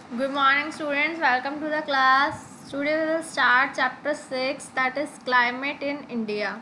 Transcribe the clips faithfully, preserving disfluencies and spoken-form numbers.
Good morning, students. Welcome to the class. Today we will start chapter six, that is climate in India.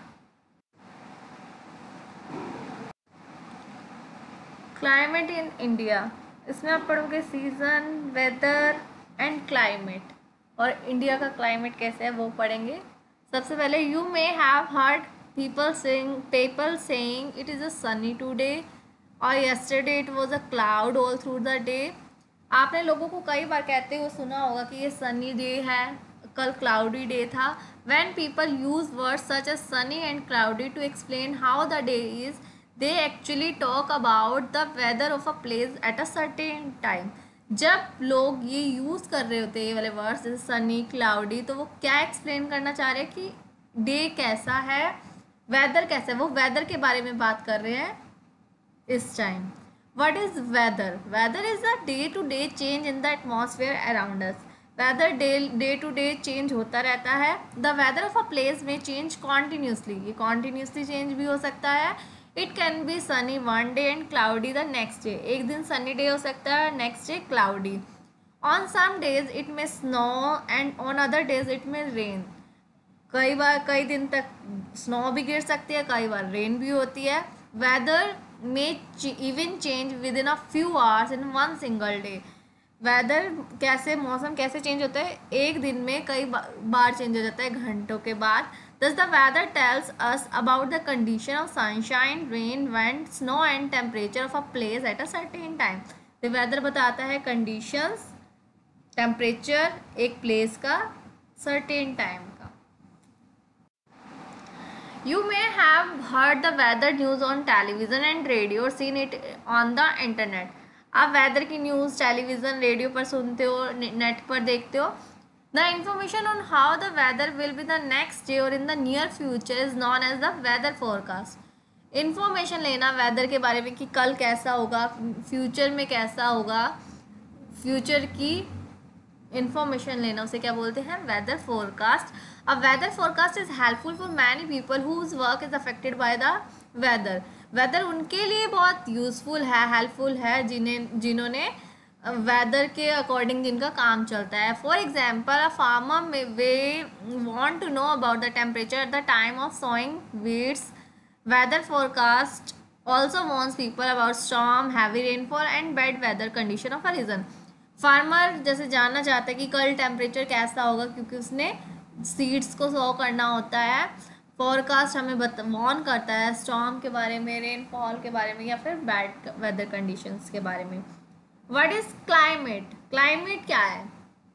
Climate in India. इसमें आप पढ़ोगे season, weather and climate, और India का climate कैसे है वो पढ़ेंगे. सबसे पहले you may have heard people saying people saying it is a sunny today or yesterday it was a cloud all through the day. आपने लोगों को कई बार कहते हुए सुना होगा कि ये सनी डे है, कल क्लाउडी डे था. When people use words such as sunny and cloudy to explain how the day is, they actually talk about the weather of a place at a certain time. जब लोग ये use कर रहे होते हैं ये वाले वर्ड्स जैसे सनी, क्लाउडी, तो वो क्या एक्सप्लेन करना चाह रहे हैं कि डे कैसा है, वेदर कैसा है. वो वेदर के बारे में बात कर रहे हैं इस time. What is weather? Weather is the day to day change in the atmosphere around us. Weather day day to day change होता रहता है. The weather of a place may change continuously. ये continuously change भी हो सकता है. It can be sunny one day and cloudy the next day. एक दिन sunny day हो सकता है, next day cloudy. On some days it may snow and on other days it may rain. कई बार कई दिन तक स्नो भी गिर सकती है, कई बार रेन भी होती है. Weather may even change within a few hours in one single day. Weather कैसे, मौसम कैसे चेंज होता है, एक दिन में कई बार चेंज हो जाता है घंटों के बाद. Thus the weather tells us about the condition of sunshine, rain, wind, snow and temperature of a place at a certain time. तो वेदर बताता है कंडीशंस, टेम्परेचर एक प्लेस का सर्टेन टाइम का. You may have heard the weather news on television and radio or seen it on the internet. आप weather की news television radio पर सुनते हो, नेट पर देखते हो. The information on how the weather will be the next day or in the near future is known as the weather forecast. Information लेना weather के बारे में कि कल कैसा होगा, फ्यूचर में कैसा होगा, फ्यूचर की इन्फॉर्मेशन लेना उसे क्या बोलते हैं, weather forecast. A weather forecast is helpful for many people whose work is affected by the weather. Weather उनके लिए बहुत यूजफुल है, हेल्पफुल है जिन्हें जिन्होंने वेदर के अकॉर्डिंग जिनका काम चलता है. For example a farmer may वे want to know about the temperature at the time of sowing weeds. Weather forecast also wants people about storm, heavy rainfall and bad weather condition of a region. Farmer जैसे जानना चाहता है कि कल temperature कैसा होगा क्योंकि उसने सीड्स को सो करना होता है. फोरकास्ट हमें बता वॉर्न करता है स्टॉर्म के बारे में, रेनफॉल के बारे में या फिर बैड वेदर कंडीशंस के बारे में. What is climate? क्लाइमेट क्या है?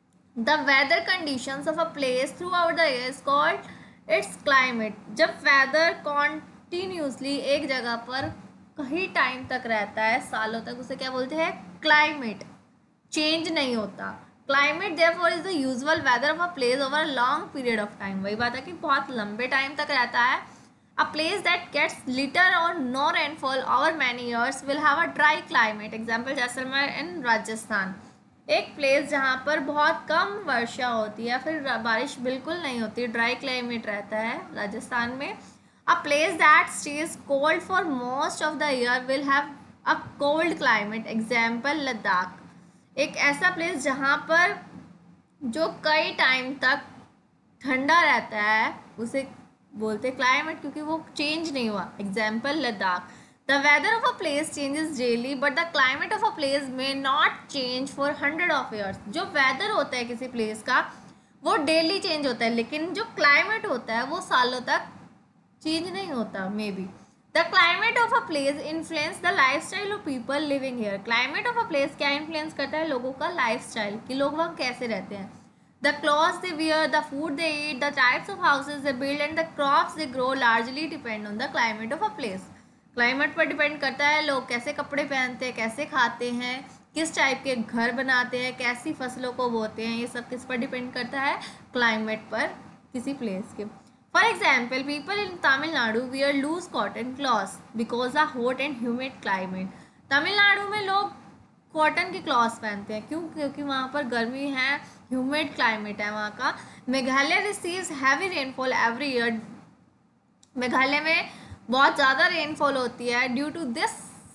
The weather conditions of a place throughout the year is called its climate. जब वेदर कॉन्टीन्यूसली एक जगह पर कई टाइम तक रहता है, सालों तक, उसे क्या बोलते हैं, क्लाइमेट. चेंज नहीं होता. Climate therefore is the usual weather of a place over a long period of time. वही बात है कि बहुत लंबे टाइम तक रहता है. A place that gets little और no rainfall over many years will have a dry climate. Example Jaisalmer in Rajasthan. एक प्लेस जहाँ पर बहुत कम वर्षा होती है, फिर बारिश बिल्कुल नहीं होती, ड्राई क्लाइमेट रहता है राजस्थान में. A place that stays cold for most of the year will have a cold climate. Example Ladakh. एक ऐसा प्लेस जहाँ पर जो कई टाइम तक ठंडा रहता है उसे बोलते क्लाइमेट क्योंकि वो चेंज नहीं हुआ. Example Ladakh. The weather of a place changes daily but the climate of a place may not change for hundred of years. जो वेदर होता है किसी प्लेस का वो डेली चेंज होता है, लेकिन जो क्लाइमेट होता है वो सालों तक चेंज नहीं होता. May be the climate of a place influence the life style of people living here. Climate of a place क्या इन्फ्लुएंस करता है, लोगों का लाइफ स्टाइल, कि लोग वहाँ कैसे रहते हैं. The clothes they wear, the food they eat, the types of houses they build and the crops they grow largely depend on the climate of a place. Climate पर डिपेंड करता है लोग कैसे कपड़े पहनते हैं, कैसे खाते हैं, किस टाइप के घर बनाते हैं, कैसी फसलों को बोते हैं. ये सब किस पर डिपेंड करता है, क्लाइमेट पर किसी प्लेस के. For example, people in Tamil Nadu wear loose cotton cloths because of hot and humid climate. Tamil Nadu में लोग कॉटन के क्लॉथ्स पहनते हैं. क्यों? क्योंकि वहाँ पर गर्मी है, ह्यूमिड क्लाइमेट है वहाँ का. Meghalaya receives heavy rainfall every year. Meghalaya में बहुत ज़्यादा रेनफॉल होती है. Due to this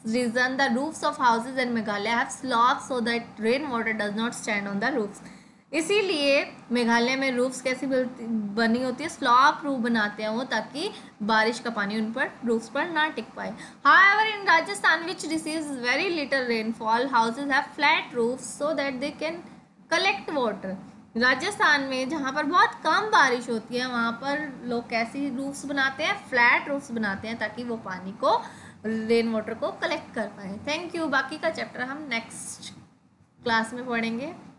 reason the roofs of houses in Meghalaya have slopes so that rainwater does not stand on the roofs. इसीलिए मेघालय में रूफ्स कैसी बनी होती है, स्लॉप रूफ बनाते हैं वो, ताकि बारिश का पानी उन पर रूफ्स पर ना टिक पाए. However, in Rajasthan, which receives very little rainfall, houses have flat roofs so that they can collect water. Rajasthan में जहाँ पर बहुत कम बारिश होती है वहाँ पर लोग कैसी रूफ्स बनाते हैं, फ्लैट रूफ्स बनाते हैं, ताकि वो पानी को, रेन वाटर को कलेक्ट कर पाए. Thank you. बाकी का चैप्टर हम नेक्स्ट क्लास में पढ़ेंगे.